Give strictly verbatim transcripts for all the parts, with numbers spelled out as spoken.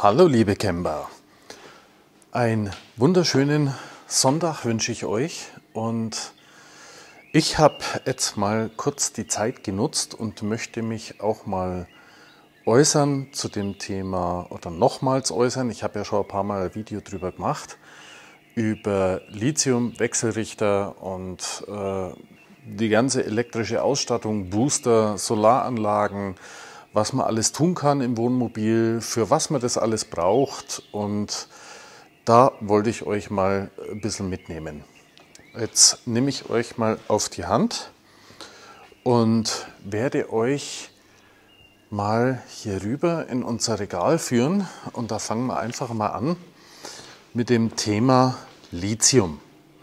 Hallo liebe Camper, einen wunderschönen Sonntag wünsche ich euch und ich habe jetzt mal kurz die Zeit genutzt und möchte mich auch mal äußern zu dem Thema oder nochmals äußern. Ich habe ja schon ein paar Mal ein Video drüber gemacht, über Lithium-Wechselrichter und äh, die ganze elektrische Ausstattung, Booster, Solaranlagen, was man alles tun kann im Wohnmobil, für was man das alles braucht, und da wollte ich euch mal ein bisschen mitnehmen. Jetzt nehme ich euch mal auf die Hand und werde euch mal hier rüber in unser Regal führen, und da fangen wir einfach mal an mit dem Thema Lithium.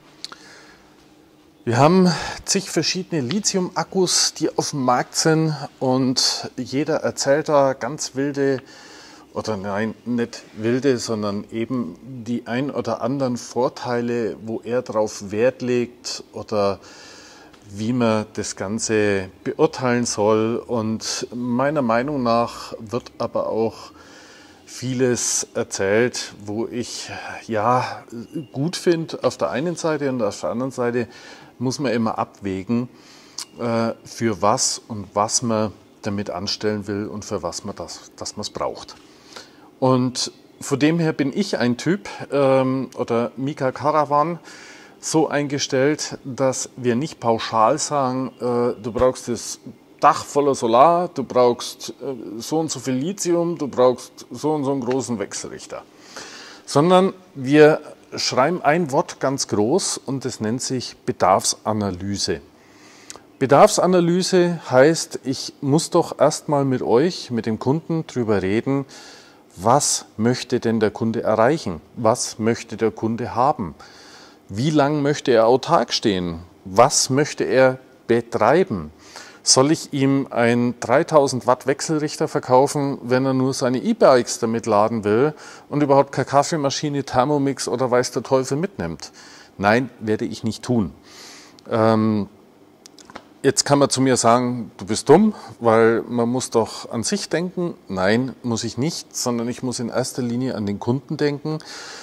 Wir haben zig verschiedene Lithium-Akkus, die auf dem Markt sind, und jeder erzählt da ganz wilde, oder nein, nicht wilde, sondern eben die ein oder anderen Vorteile, wo er drauf Wert legt oder wie man das Ganze beurteilen soll. Und meiner Meinung nach wird aber auch vieles erzählt, wo ich ja gut finde auf der einen Seite, und auf der anderen Seite muss man immer abwägen, äh, für was und was man damit anstellen will und für was man das, dass man es braucht. Und von dem her bin ich ein Typ ähm, oder Mika Caravan so eingestellt, dass wir nicht pauschal sagen, äh, du brauchst das Dach voller Solar, du brauchst äh, so und so viel Lithium, du brauchst so und so einen großen Wechselrichter, sondern wir schreiben ein Wort ganz groß und das nennt sich Bedarfsanalyse. Bedarfsanalyse heißt, ich muss doch erstmal mit euch, mit dem Kunden drüber reden, was möchte denn der Kunde erreichen? Was möchte der Kunde haben? Wie lang möchte er autark stehen? Was möchte er betreiben? Soll ich ihm einen dreitausend Watt Wechselrichter verkaufen, wenn er nur seine E-Bikes damit laden will und überhaupt keine Kaffeemaschine, Thermomix oder weiß der Teufel mitnimmt? Nein, werde ich nicht tun. Ähm, jetzt kann man zu mir sagen, du bist dumm, weil man muss doch an sich denken. Nein, muss ich nicht, sondern ich muss in erster Linie an den Kunden denken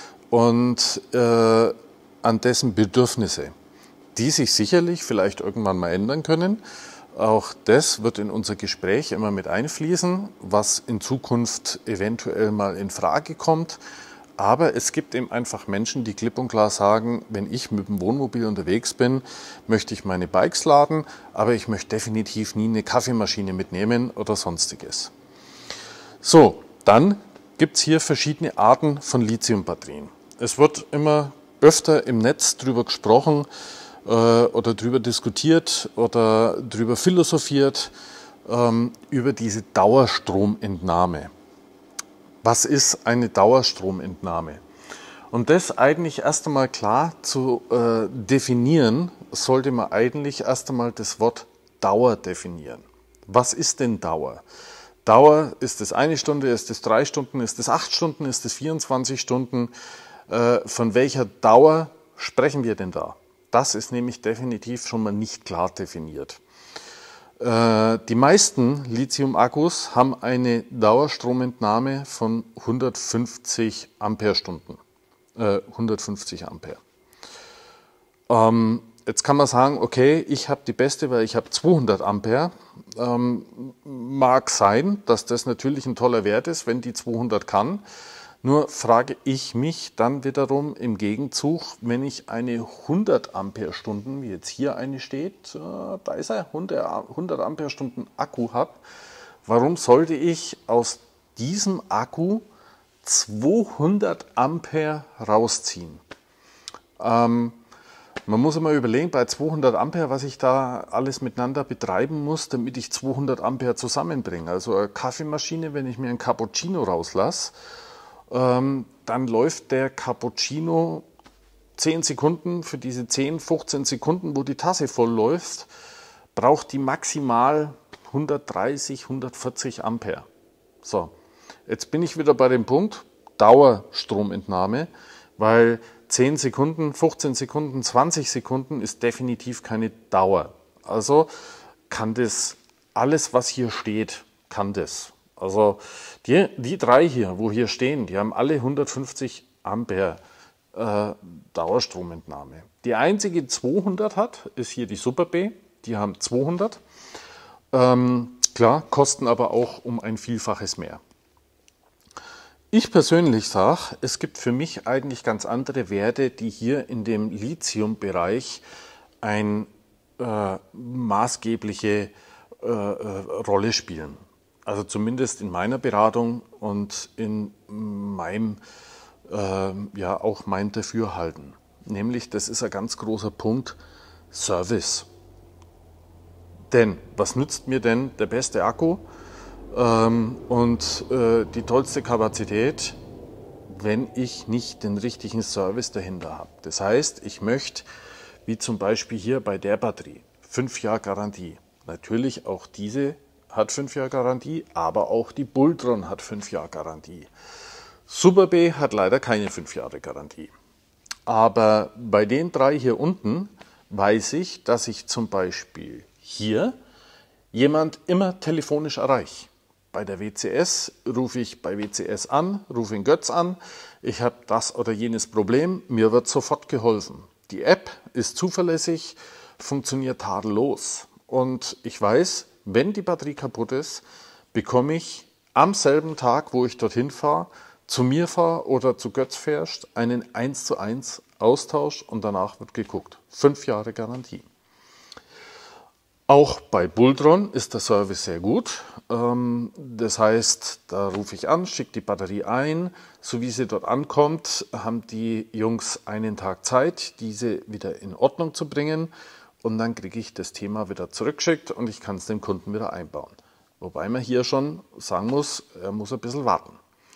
und äh, an dessen Bedürfnisse, die sich sicherlich vielleicht irgendwann mal ändern können. Auch das wird in unser Gespräch immer mit einfließen, was in Zukunft eventuell mal in Frage kommt. Aber es gibt eben einfach Menschen, die klipp und klar sagen, wenn ich mit dem Wohnmobil unterwegs bin, möchte ich meine Bikes laden, aber ich möchte definitiv nie eine Kaffeemaschine mitnehmen oder sonstiges. So, dann gibt es hier verschiedene Arten von Lithiumbatterien. Es wird immer öfter im Netz drüber gesprochen, oder drüber diskutiert oder drüber philosophiert, ähm, über diese Dauerstromentnahme. Was ist eine Dauerstromentnahme? Und das eigentlich erst einmal klar zu äh, definieren, sollte man eigentlich erst einmal das Wort Dauer definieren. Was ist denn Dauer? Dauer, ist es eine Stunde, ist es drei Stunden, ist es acht Stunden, ist es vierundzwanzig Stunden? Äh, von welcher Dauer sprechen wir denn da? Das ist nämlich definitiv schon mal nicht klar definiert. Äh, die meisten Lithium-Akkus haben eine Dauerstromentnahme von hundertfünfzig Ampere-Stunden. Äh, hundertfünfzig Ampere. Ähm, jetzt kann man sagen, okay, ich habe die beste, weil ich habe zweihundert Ampere. Ähm, mag sein, dass das natürlich ein toller Wert ist, wenn die zweihundert kann. Nur frage ich mich dann wiederum im Gegenzug, wenn ich eine hundert Ampere-Stunden, wie jetzt hier eine steht, äh, da ist er, hundert Ampere-Stunden Akku habe, warum sollte ich aus diesem Akku zweihundert Ampere rausziehen? Ähm, man muss immer überlegen, bei zweihundert Ampere, was ich da alles miteinander betreiben muss, damit ich zweihundert Ampere zusammenbringe. Also eine Kaffeemaschine, wenn ich mir einen Cappuccino rauslasse, Ähm, dann läuft der Cappuccino zehn Sekunden. Für diese zehn, fünfzehn Sekunden, wo die Tasse voll läuft, braucht die maximal hundertdreißig, hundertvierzig Ampere. So, jetzt bin ich wieder bei dem Punkt Dauerstromentnahme, weil zehn Sekunden, fünfzehn Sekunden, zwanzig Sekunden ist definitiv keine Dauer. Also kann das alles, was hier steht, kann das. Also die, die drei hier, wo hier stehen, die haben alle hundertfünfzig Ampere äh, Dauerstromentnahme. Die einzige, die zweihundert hat, ist hier die Super B. Die haben zweihundert. Ähm, klar, kosten aber auch um ein Vielfaches mehr. Ich persönlich sage, es gibt für mich eigentlich ganz andere Werte, die hier in dem Lithium-Bereich eine äh, maßgebliche äh, äh, Rolle spielen. Also zumindest in meiner Beratung und in meinem, äh, ja auch mein Dafürhalten. Nämlich, das ist ein ganz großer Punkt, Service. Denn was nützt mir denn der beste Akku ähm, und äh, die tollste Kapazität, wenn ich nicht den richtigen Service dahinter habe? Das heißt, ich möchte, wie zum Beispiel hier bei der Batterie, fünf Jahre Garantie. Natürlich auch diese hat fünf Jahre Garantie, aber auch die Bultron hat fünf Jahre Garantie. Super B hat leider keine fünf Jahre Garantie. Aber bei den drei hier unten weiß ich, dass ich zum Beispiel hier jemand immer telefonisch erreiche. Bei der W C S rufe ich bei W C S an, rufe den Götz an, ich habe das oder jenes Problem, mir wird sofort geholfen. Die App ist zuverlässig, funktioniert tadellos und ich weiß, wenn die Batterie kaputt ist, bekomme ich am selben Tag, wo ich dorthin fahre, zu mir fahre oder zu Götz fährst, einen eins zu eins Austausch und danach wird geguckt. Fünf Jahre Garantie. Auch bei Bultron ist der Service sehr gut. Das heißt, da rufe ich an, schicke die Batterie ein. So wie sie dort ankommt, haben die Jungs einen Tag Zeit, diese wieder in Ordnung zu bringen. Und dann kriege ich das Thema wieder zurückgeschickt und ich kann es dem Kunden wieder einbauen. Wobei man hier schon sagen muss, er muss ein bisschen warten.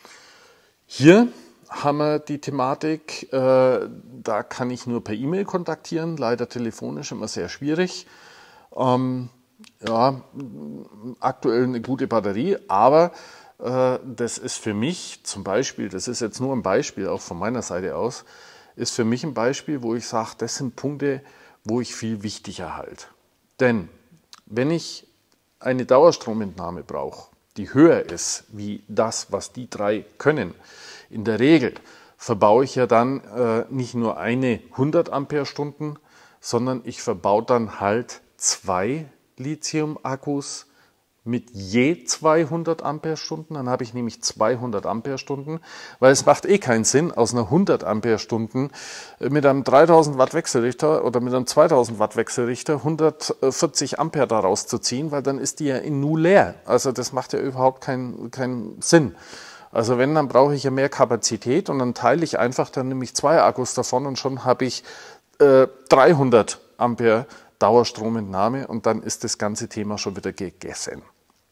Hier haben wir die Thematik, äh, da kann ich nur per E-Mail kontaktieren, leider telefonisch immer sehr schwierig. Ähm, ja, aktuell eine gute Batterie, aber äh, das ist für mich zum Beispiel, das ist jetzt nur ein Beispiel, auch von meiner Seite aus, ist für mich ein Beispiel, wo ich sage, das sind Punkte, wo ich viel wichtiger halte. Denn wenn ich eine Dauerstromentnahme brauche, die höher ist wie das, was die drei können, in der Regel verbaue ich ja dann äh, nicht nur eine hundert Ampere-Stunden, sondern ich verbaue dann halt zwei Lithium-Akkus mit je zweihundert Ampere-Stunden. Dann habe ich nämlich zweihundert Ampere-Stunden, weil es macht eh keinen Sinn, aus einer hundert Ampere-Stunden mit einem dreitausend Watt Wechselrichter oder mit einem zweitausend Watt Wechselrichter hundertvierzig Ampere daraus zu ziehen, weil dann ist die ja in Nu leer. Also das macht ja überhaupt keinen, keinen Sinn. Also wenn, dann brauche ich ja mehr Kapazität und dann teile ich einfach dann nämlich zwei Akkus davon und schon habe ich äh, dreihundert Ampere Dauerstromentnahme und dann ist das ganze Thema schon wieder gegessen.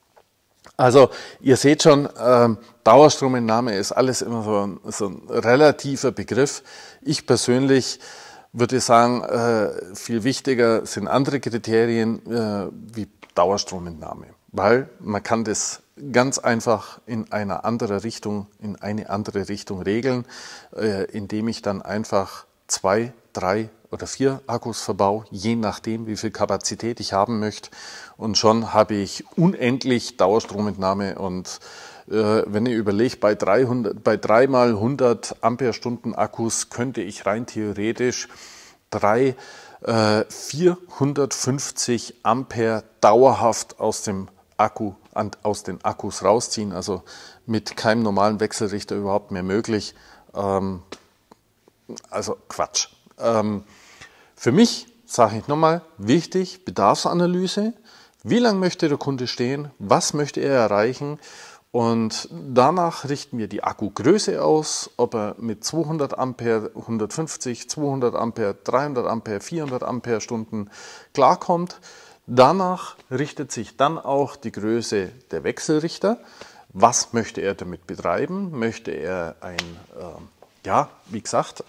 Also ihr seht schon, ähm, Dauerstromentnahme ist alles immer so ein, so ein relativer Begriff. Ich persönlich würde sagen, äh, viel wichtiger sind andere Kriterien äh, wie Dauerstromentnahme, weil man kann das ganz einfach in eine andere Richtung, in eine andere Richtung regeln, äh, indem ich dann einfach zwei, drei oder vier Akkus verbaue, je nachdem, wie viel Kapazität ich haben möchte. Und schon habe ich unendlich Dauerstromentnahme. Und äh, wenn ihr überlegt, bei dreihundert, bei drei mal hundert Ampere-Stunden Akkus könnte ich rein theoretisch drei äh, vierhundertfünfzig Ampere dauerhaft aus dem Akku, an, aus den Akkus rausziehen. Also mit keinem normalen Wechselrichter überhaupt mehr möglich. Ähm, also Quatsch. Ähm, für mich, sage ich nochmal, wichtig, Bedarfsanalyse. Wie lange möchte der Kunde stehen? Was möchte er erreichen? Und danach richten wir die Akkugröße aus, ob er mit zweihundert Ampere, hundertfünfzig, zweihundert Ampere, dreihundert Ampere, vierhundert Ampere Stunden klarkommt. Danach richtet sich dann auch die Größe der Wechselrichter. Was möchte er damit betreiben? Möchte er ein äh, Ja, wie gesagt,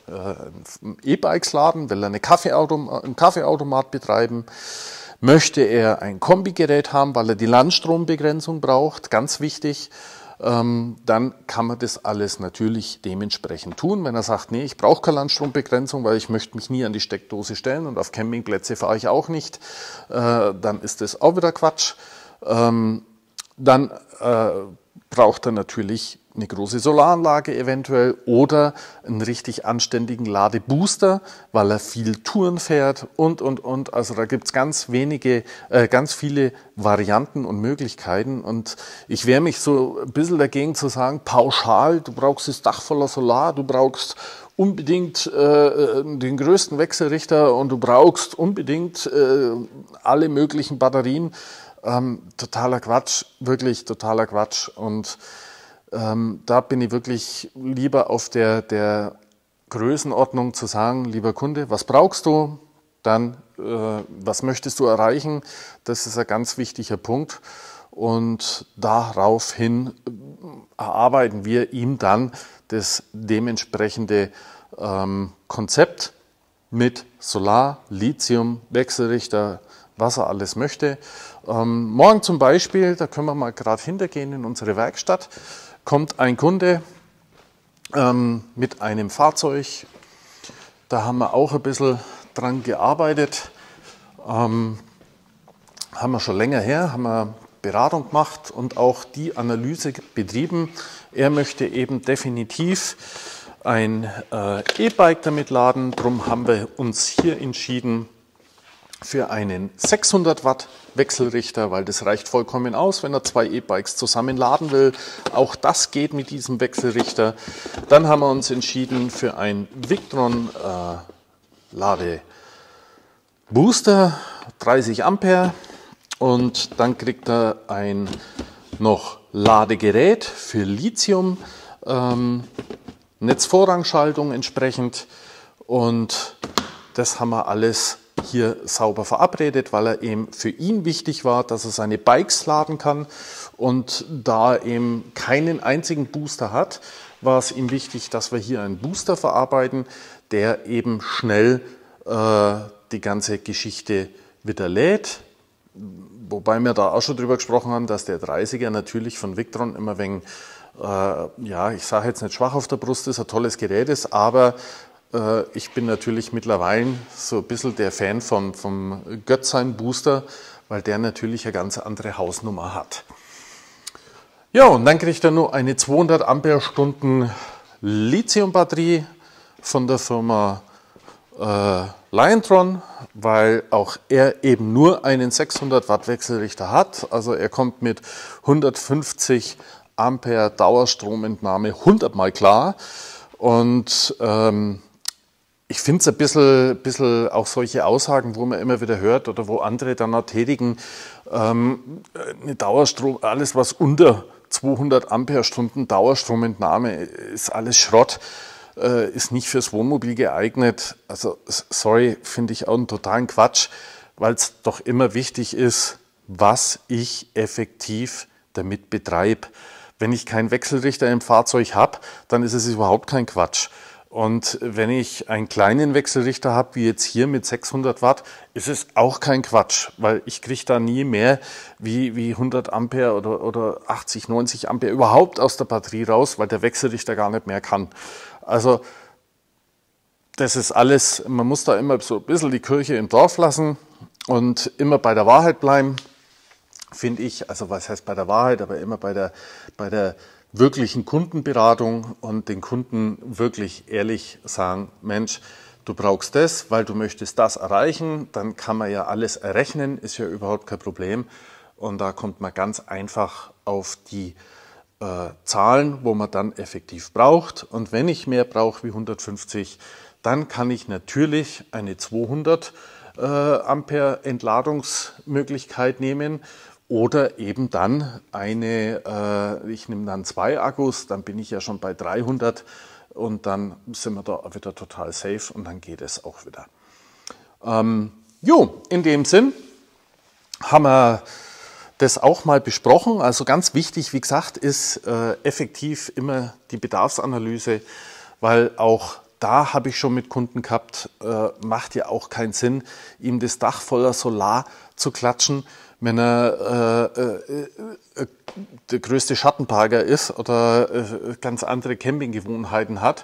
E-Bikes laden, will er eine Kaffeeautom- einen Kaffeeautomat betreiben, möchte er ein Kombigerät haben, weil er die Landstrombegrenzung braucht, ganz wichtig, ähm, dann kann man das alles natürlich dementsprechend tun. Wenn er sagt, nee, ich brauche keine Landstrombegrenzung, weil ich möchte mich nie an die Steckdose stellen und auf Campingplätze fahre ich auch nicht, äh, dann ist das auch wieder Quatsch. Ähm, dann äh, braucht er natürlich eine große Solaranlage eventuell oder einen richtig anständigen Ladebooster, weil er viel Touren fährt und, und, und. Also da gibt es ganz wenige, äh, ganz viele Varianten und Möglichkeiten. Und ich wehre mich so ein bisschen dagegen zu sagen, pauschal, du brauchst das Dach voller Solar, du brauchst unbedingt äh, den größten Wechselrichter und du brauchst unbedingt äh, alle möglichen Batterien. Ähm, totaler Quatsch, wirklich totaler Quatsch. Und ähm, da bin ich wirklich lieber auf der, der Größenordnung zu sagen, lieber Kunde, was brauchst du? Dann, äh, was möchtest du erreichen? Das ist ein ganz wichtiger Punkt. Und daraufhin erarbeiten wir ihm dann das dementsprechende ähm, Konzept mit Solar, Lithium, Wechselrichter, was er alles möchte. Ähm, morgen zum Beispiel, da können wir mal gerade hintergehen in unsere Werkstatt, kommt ein Kunde ähm, mit einem Fahrzeug. Da haben wir auch ein bisschen dran gearbeitet. Ähm, haben wir schon länger her, haben wir Beratung gemacht und auch die Analyse betrieben. Er möchte eben definitiv ein äh, E-Bike damit laden. Darum haben wir uns hier entschieden für einen sechshundert Watt Wechselrichter, weil das reicht vollkommen aus, wenn er zwei E-Bikes zusammen laden will. Auch das geht mit diesem Wechselrichter. Dann haben wir uns entschieden für ein Victron äh, Ladebooster, dreißig Ampere. Und dann kriegt er ein noch Ladegerät für Lithium, ähm, Netzvorrangschaltung entsprechend. Und das haben wir alles hier sauber verabredet, weil er eben für ihn wichtig war, dass er seine Bikes laden kann. Und da er eben keinen einzigen Booster hat, war es ihm wichtig, dass wir hier einen Booster verarbeiten, der eben schnell äh, die ganze Geschichte wieder lädt. Wobei wir da auch schon drüber gesprochen haben, dass der dreißiger natürlich von Victron immer wegen, äh, ja, ich sage jetzt nicht schwach auf der Brust ist, ein tolles Gerät ist, aber äh, ich bin natürlich mittlerweile so ein bisschen der Fan von, vom Götzheim Booster, weil der natürlich eine ganz andere Hausnummer hat. Ja, und dann kriegt er nur eine zweihundert Ampere Stunden Lithium-Batterie von der Firma äh, Liontron, weil auch er eben nur einen sechshundert Watt Wechselrichter hat. Also er kommt mit hundertfünfzig Ampere Dauerstromentnahme hundert Mal klar. Und ähm, ich finde es ein bisschen, bisschen auch solche Aussagen, wo man immer wieder hört oder wo andere dann auch tätigen, ähm, eine Dauerstrom, alles was unter zweihundert Ampere Stunden Dauerstromentnahme ist alles Schrott. Ist nicht fürs Wohnmobil geeignet. Also sorry, finde ich auch einen totalen Quatsch, weil es doch immer wichtig ist, was ich effektiv damit betreibe. Wenn ich keinen Wechselrichter im Fahrzeug habe, dann ist es überhaupt kein Quatsch. Und wenn ich einen kleinen Wechselrichter habe, wie jetzt hier mit sechshundert Watt, ist es auch kein Quatsch, weil ich kriege da nie mehr wie, wie hundert Ampere oder, oder achtzig, neunzig Ampere überhaupt aus der Batterie raus, weil der Wechselrichter gar nicht mehr kann. Also das ist alles, man muss da immer so ein bisschen die Kirche im Dorf lassen und immer bei der Wahrheit bleiben, finde ich. Also was heißt bei der Wahrheit, aber immer bei der, bei der wirklichen Kundenberatung und den Kunden wirklich ehrlich sagen, Mensch, du brauchst das, weil du möchtest das erreichen, dann kann man ja alles errechnen, ist ja überhaupt kein Problem. Und da kommt man ganz einfach auf die Äh, Zahlen, wo man dann effektiv braucht. Und wenn ich mehr brauche wie hundertfünfzig, dann kann ich natürlich eine zweihundert äh, Ampere Entladungsmöglichkeit nehmen oder eben dann eine, äh, ich nehme dann zwei Akkus, dann bin ich ja schon bei dreihundert und dann sind wir da wieder total safe und dann geht es auch wieder. Ähm, jo, in dem Sinn haben wir das auch mal besprochen. Also ganz wichtig, wie gesagt, ist äh, effektiv immer die Bedarfsanalyse, weil auch da habe ich schon mit Kunden gehabt, äh, macht ja auch keinen Sinn, ihm das Dach voller Solar zu klatschen, wenn er äh, äh, äh, der größte Schattenparker ist oder äh, ganz andere Campinggewohnheiten hat.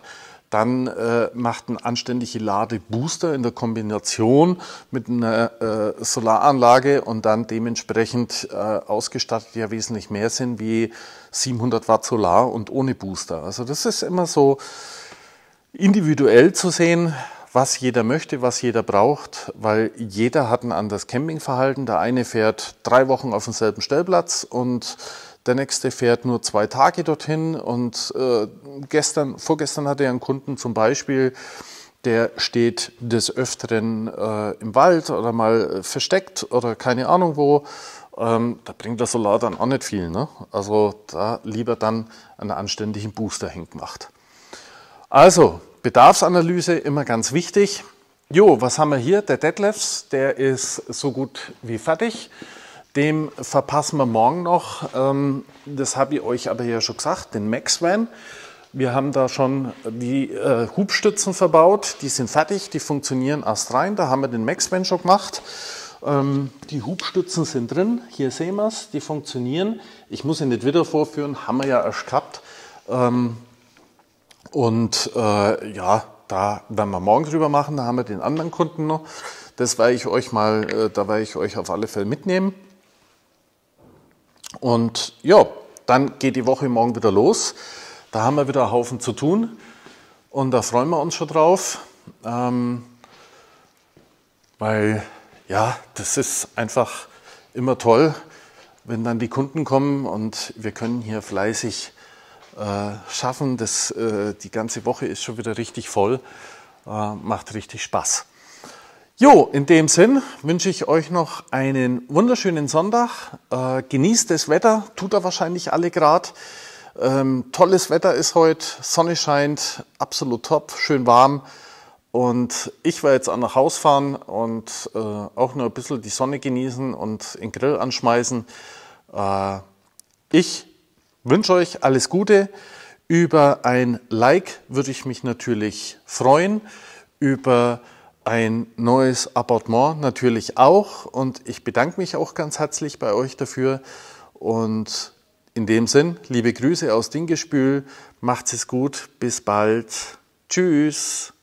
Dann äh, macht ein anständiger Ladebooster in der Kombination mit einer äh, Solaranlage und dann dementsprechend äh, ausgestattet ja wesentlich mehr sind wie siebenhundert Watt Solar und ohne Booster. Also das ist immer so individuell zu sehen, was jeder möchte, was jeder braucht, weil jeder hat ein anderes Campingverhalten. Der eine fährt drei Wochen auf demselben Stellplatz und der nächste fährt nur zwei Tage dorthin. Und äh, gestern, vorgestern hatte er einen Kunden zum Beispiel, der steht des Öfteren äh, im Wald oder mal versteckt oder keine Ahnung wo. Ähm, da bringt der Solar dann auch nicht viel, ne? Also da lieber dann einen anständigen Booster hingemacht. Also, Bedarfsanalyse immer ganz wichtig. Jo, was haben wir hier? Der Detlefs, der ist so gut wie fertig. Dem verpassen wir morgen noch, ähm, das habe ich euch aber ja schon gesagt, den Maxvan. Wir haben da schon die äh, Hubstützen verbaut, die sind fertig, die funktionieren erst rein. Da haben wir den Maxvan schon gemacht. Ähm, die Hubstützen sind drin, hier sehen wir es, die funktionieren. Ich muss ihn nicht wieder vorführen, haben wir ja erst gehabt. Ähm, und äh, ja, da werden wir morgen drüber machen, da haben wir den anderen Kunden noch. Das werde ich euch mal, äh, da werde ich euch auf alle Fälle mitnehmen. Und ja, dann geht die Woche morgen wieder los. Da haben wir wieder einen Haufen zu tun und da freuen wir uns schon drauf, ähm, weil ja, das ist einfach immer toll, wenn dann die Kunden kommen und wir können hier fleißig äh, schaffen. Das, äh, die ganze Woche ist schon wieder richtig voll, äh, macht richtig Spaß. Jo, in dem Sinn wünsche ich euch noch einen wunderschönen Sonntag. Äh, genießt das Wetter, tut er wahrscheinlich alle gerade. Ähm, tolles Wetter ist heute, Sonne scheint, absolut top, schön warm. Und ich werde jetzt auch nach Haus fahren und äh, auch nur ein bisschen die Sonne genießen und den Grill anschmeißen. Äh, ich wünsche euch alles Gute. Über ein Like würde ich mich natürlich freuen. Über ein neues Abonnement natürlich auch und ich bedanke mich auch ganz herzlich bei euch dafür und in dem Sinn, liebe Grüße aus Dingespül, macht's es gut, bis bald, tschüss.